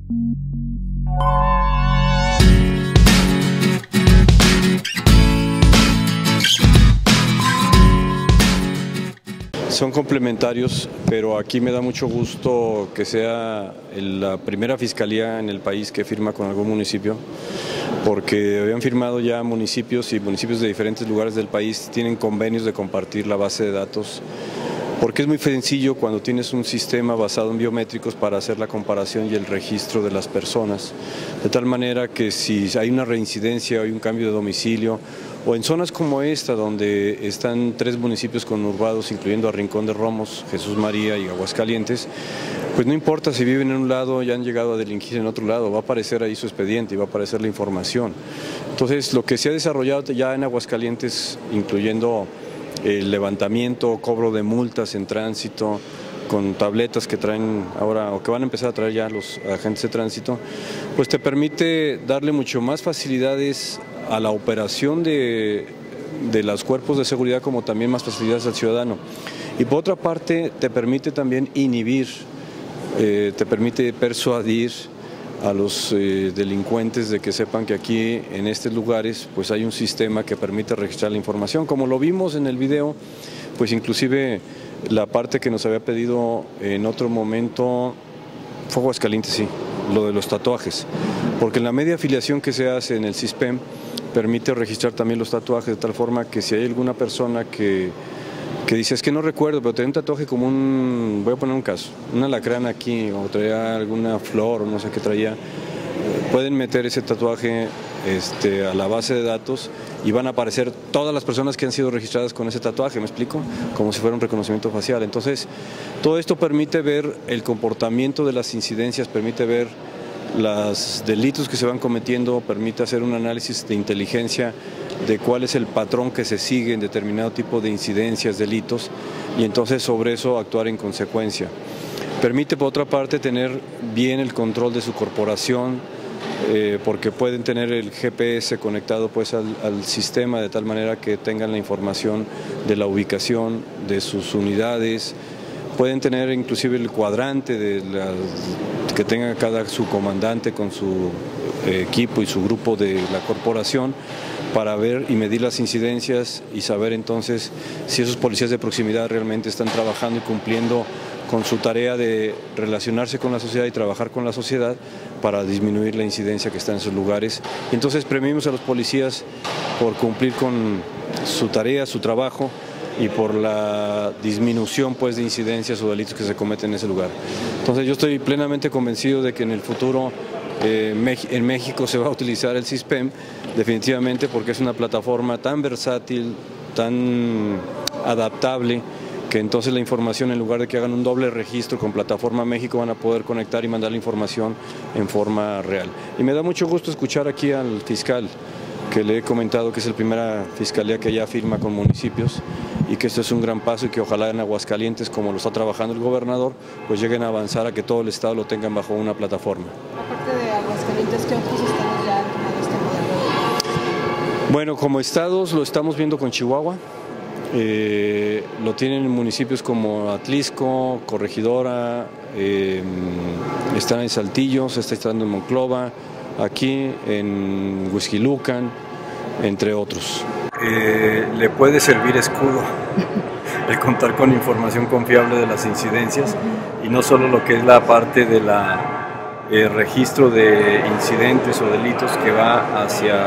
Son complementarios, pero aquí me da mucho gusto que sea la primera fiscalía en el país que firma con algún municipio, porque habían firmado ya municipios y municipios de diferentes lugares del país tienen convenios de compartir la base de datos, porque es muy sencillo cuando tienes un sistema basado en biométricos para hacer la comparación y el registro de las personas, de tal manera que si hay una reincidencia o hay un cambio de domicilio, o en zonas como esta, donde están 3 municipios conurbados, incluyendo a Rincón de Romos, Jesús María y Aguascalientes, pues no importa si viven en un lado y han llegado a delinquir en otro lado, va a aparecer ahí su expediente y va a aparecer la información. Entonces, lo que se ha desarrollado ya en Aguascalientes, incluyendo el levantamiento, cobro de multas en tránsito, con tabletas que traen ahora o que van a empezar a traer ya los agentes de tránsito, pues te permite darle mucho más facilidades a la operación de los cuerpos de seguridad, como también más facilidades al ciudadano. Y por otra parte te permite también inhibir, te permite persuadir a los delincuentes de que sepan que aquí en estos lugares pues hay un sistema que permite registrar la información. Como lo vimos en el video, pues inclusive la parte que nos había pedido en otro momento fue Aguascalientes, sí, lo de los tatuajes, porque en la media afiliación que se hace en el CISPEM permite registrar también los tatuajes, de tal forma que si hay alguna persona que dice, es que no recuerdo, pero tenía un tatuaje como voy a poner un caso, una alacrán aquí, o traía alguna flor, o no sé qué traía, pueden meter ese tatuaje a la base de datos y van a aparecer todas las personas que han sido registradas con ese tatuaje, ¿me explico? Como si fuera un reconocimiento facial. Entonces, todo esto permite ver el comportamiento de las incidencias, permite ver los delitos que se van cometiendo, permite hacer un análisis de inteligencia de cuál es el patrón que se sigue en determinado tipo de incidencias, delitos, y entonces sobre eso actuar en consecuencia. Permite, por otra parte, tener bien el control de su corporación, porque pueden tener el GPS conectado pues al sistema, de tal manera que tengan la información de la ubicación de sus unidades, pueden tener inclusive el cuadrante que tenga cada subcomandante con su equipo y su grupo de la corporación, para ver y medir las incidencias y saber entonces si esos policías de proximidad realmente están trabajando y cumpliendo con su tarea de relacionarse con la sociedad y trabajar con la sociedad para disminuir la incidencia que está en esos lugares. Y entonces premiamos a los policías por cumplir con su tarea, su trabajo, y por la disminución pues de incidencias o delitos que se cometen en ese lugar. Entonces yo estoy plenamente convencido de que en el futuro en México se va a utilizar el CISPEM definitivamente, porque es una plataforma tan versátil, tan adaptable, que entonces la información, en lugar de que hagan un doble registro con Plataforma México, van a poder conectar y mandar la información en forma real. Y me da mucho gusto escuchar aquí al fiscal, que le he comentado que es la primera fiscalía que ya firma con municipios, y que esto es un gran paso, y que ojalá en Aguascalientes, como lo está trabajando el gobernador, pues lleguen a avanzar a que todo el estado lo tengan bajo una plataforma. Aparte de Aguascalientes, ¿qué otros estados ya han tomado este modelo? Bueno, como estados lo estamos viendo con Chihuahua, lo tienen en municipios como Atlisco, Corregidora, están en Saltillo, se está instalando en Monclova, aquí en Huixquilucan, entre otros. Le puede servir escudo el contar con información confiable de las incidencias, y no solo lo que es la parte de registro de incidentes o delitos que va hacia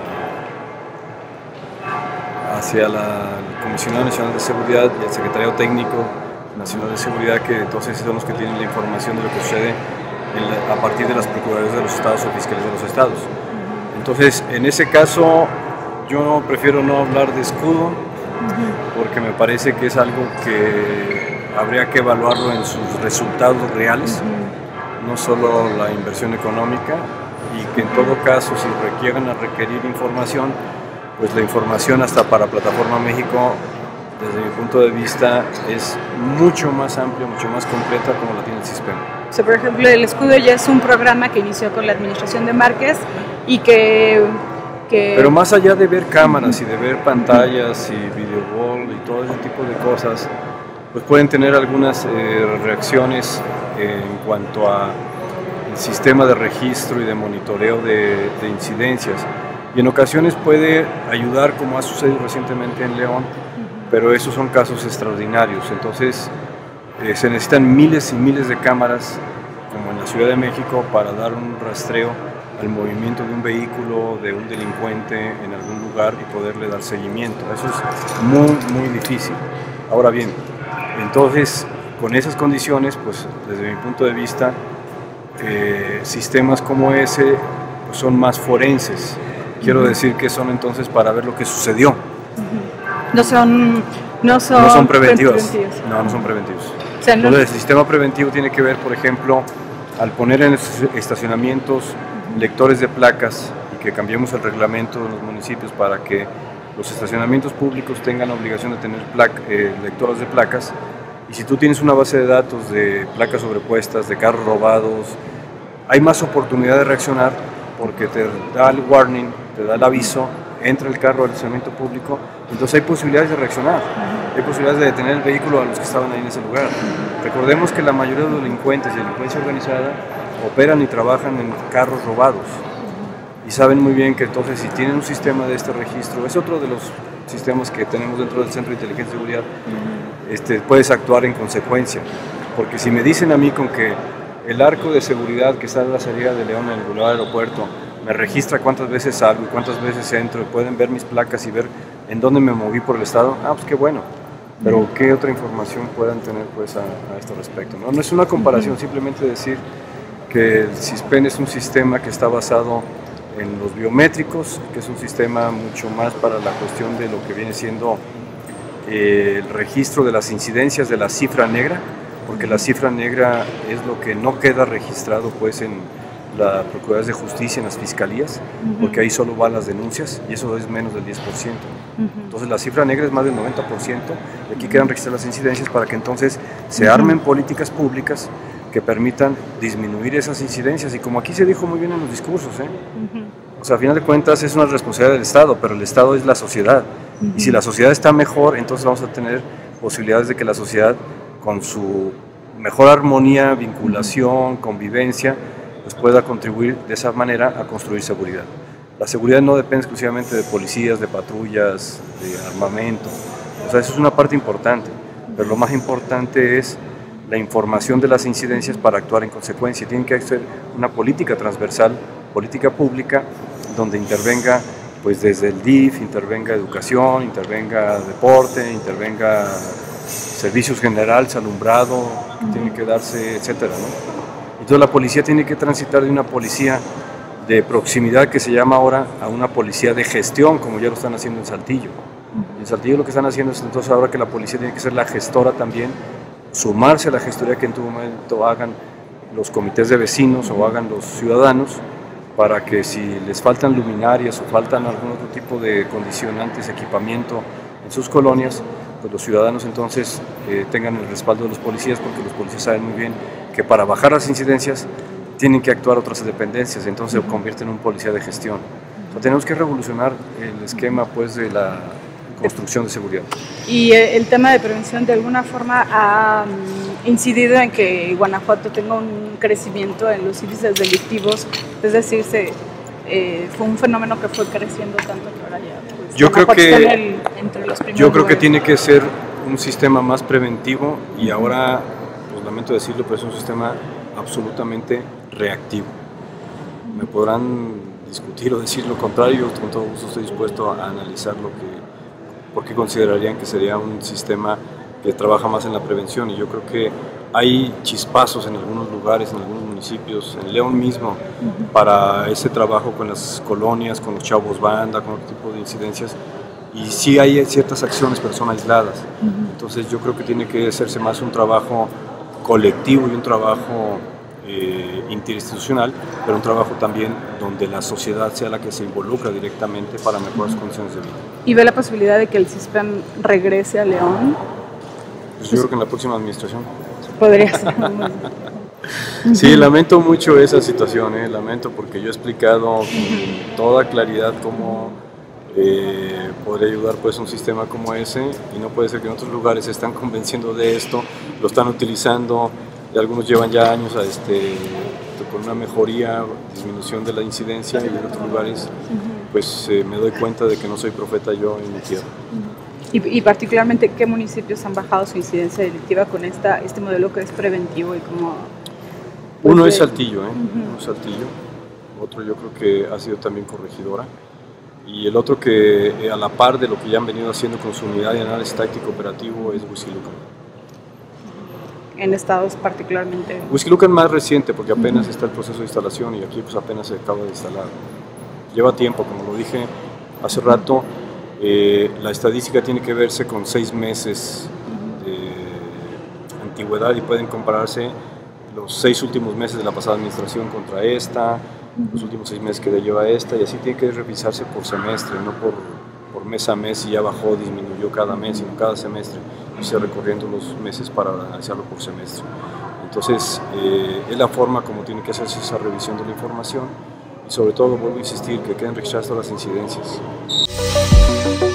la Comisionado Nacional de Seguridad y el Secretariado Técnico Nacional de Seguridad, que entonces son los que tienen la información de lo que sucede a partir de las procuradurías de los estados o fiscales de los estados. Entonces, en ese caso, yo prefiero no hablar de escudo, porque me parece que es algo que habría que evaluarlo en sus resultados reales, no solo la inversión económica, y que en todo caso, si requieran requerir información, pues la información hasta para Plataforma México, desde mi punto de vista, es mucho más amplia, mucho más completa, como la tiene el CISPEM. O sea, por ejemplo, el escudo ya es un programa que inició con la administración de Márquez y que... Pero más allá de ver cámaras y de ver pantallas y video wall y todo ese tipo de cosas, pues pueden tener algunas reacciones en cuanto a el sistema de registro y de monitoreo de incidencias. Y en ocasiones puede ayudar, como ha sucedido recientemente en León, pero esos son casos extraordinarios. Entonces se necesitan miles y miles de cámaras, como en la Ciudad de México, para dar un rastreo al movimiento de un vehículo, de un delincuente en algún lugar y poderle dar seguimiento. Eso es muy, muy difícil. Ahora bien, entonces, con esas condiciones, pues desde mi punto de vista, sistemas como ese pues, son más forenses. Quiero decir que son entonces para ver lo que sucedió. No son preventivos. No son preventivos. O sea, entonces, el sistema preventivo tiene que ver, por ejemplo, al poner en estacionamientos lectores de placas y que cambiemos el reglamento de los municipios para que los estacionamientos públicos tengan la obligación de tener lectores de placas. Y si tú tienes una base de datos de placas sobrepuestas, de carros robados, hay más oportunidad de reaccionar porque te da el warning, te da el aviso, entra el carro al estacionamiento público, entonces hay posibilidades de reaccionar, hay posibilidades de detener el vehículo a los que estaban ahí en ese lugar. Recordemos que la mayoría de los delincuentes y delincuencia organizada operan y trabajan en carros robados y saben muy bien que entonces si tienen un sistema de este registro, es otro de los sistemas que tenemos dentro del Centro de Inteligencia y Seguridad, puedes actuar en consecuencia, porque si me dicen a mí con que el arco de seguridad que está en la salida de León en el Boulevard Aeropuerto me registra cuántas veces salgo y cuántas veces entro y pueden ver mis placas y ver en dónde me moví por el estado, pues qué bueno. Pero ¿qué otra información puedan tener pues, a este respecto? No es una comparación, simplemente decir que el CISPEN es un sistema que está basado en los biométricos, que es un sistema mucho más para la cuestión de lo que viene siendo el registro de las incidencias de la cifra negra, porque la cifra negra es lo que no queda registrado pues en las Procuradurías de Justicia, en las fiscalías, porque ahí solo van las denuncias y eso es menos del 10%. Entonces la cifra negra es más del 90% y aquí quedan registradas las incidencias para que entonces se armen políticas públicas que permitan disminuir esas incidencias y como aquí se dijo muy bien en los discursos, o sea, a final de cuentas es una responsabilidad del Estado, pero el Estado es la sociedad y si la sociedad está mejor, entonces vamos a tener posibilidades de que la sociedad con su mejor armonía, vinculación, convivencia, pues pueda contribuir de esa manera a construir seguridad. La seguridad no depende exclusivamente de policías, de patrullas, de armamento, o sea, eso es una parte importante, pero lo más importante es la información de las incidencias para actuar en consecuencia. Tiene que ser una política transversal, política pública, donde intervenga pues desde el DIF, intervenga educación, intervenga deporte, intervenga servicios generales, alumbrado, que tiene que darse, etcétera, ¿no? Entonces la policía tiene que transitar de una policía de proximidad que se llama ahora a una policía de gestión, como ya lo están haciendo en Saltillo. En Saltillo lo que están haciendo es entonces ahora que la policía tiene que ser la gestora también, sumarse a la gestoría que en tu momento hagan los comités de vecinos o hagan los ciudadanos, para que si les faltan luminarias o faltan algún otro tipo de condicionantes, equipamiento en sus colonias, pues los ciudadanos entonces tengan el respaldo de los policías, porque los policías saben muy bien que para bajar las incidencias tienen que actuar otras dependencias, entonces se convierte en un policía de gestión. Entonces, tenemos que revolucionar el esquema pues, de la construcción de seguridad. Y el tema de prevención de alguna forma ha incidido en que Guanajuato tenga un crecimiento en los índices delictivos, es decir, fue un fenómeno que fue creciendo tanto que ahora ya pues, yo creo que entre los primeros yo creo que tiene que ser un sistema más preventivo y ahora, pues lamento decirlo, pero es un sistema absolutamente reactivo. Me podrán discutir o decir lo contrario, con todo gusto estoy dispuesto a analizar por qué considerarían que sería un sistema que trabaja más en la prevención, y yo creo que hay chispazos en algunos lugares, en algunos municipios, en León mismo, para ese trabajo con las colonias, con los chavos banda, con otro tipo de incidencias, y sí hay ciertas acciones, pero son aisladas. Entonces yo creo que tiene que hacerse más un trabajo colectivo y un trabajo interinstitucional, pero un trabajo también donde la sociedad sea la que se involucra directamente para mejorar sus condiciones de vida. ¿Y ve la posibilidad de que el CISPEN regrese a León? Pues yo creo que en la próxima administración. Podría ser. Sí, lamento mucho esa situación, lamento porque yo he explicado con toda claridad cómo podría ayudar pues un sistema como ese, y no puede ser que en otros lugares se están convenciendo de esto, lo están utilizando y algunos llevan ya años con una mejoría, disminución de la incidencia, y en otros lugares pues me doy cuenta de que no soy profeta yo en mi tierra. Y particularmente, ¿qué municipios han bajado su incidencia delictiva con este modelo que es preventivo y como... Pues, uno es Saltillo, uno es Saltillo, otro yo creo que ha sido también Corregidora, y el otro que a la par de lo que ya han venido haciendo con su unidad de análisis táctico operativo es Huixquilucan. En estados particularmente... Huixquilucan más reciente porque apenas está el proceso de instalación y aquí pues apenas se acaba de instalar. Lleva tiempo, como lo dije hace rato, la estadística tiene que verse con 6 meses de antigüedad y pueden compararse los 6 últimos meses de la pasada administración contra esta, los últimos 6 meses que lleva esta, y así tiene que revisarse por semestre, no por mes a mes, y ya bajó, disminuyó cada mes, sino cada semestre, y se recorriendo los meses para analizarlo por semestre. Entonces, es la forma como tiene que hacerse esa revisión de la información, y sobre todo, vuelvo a insistir, que queden registradas todas las incidencias.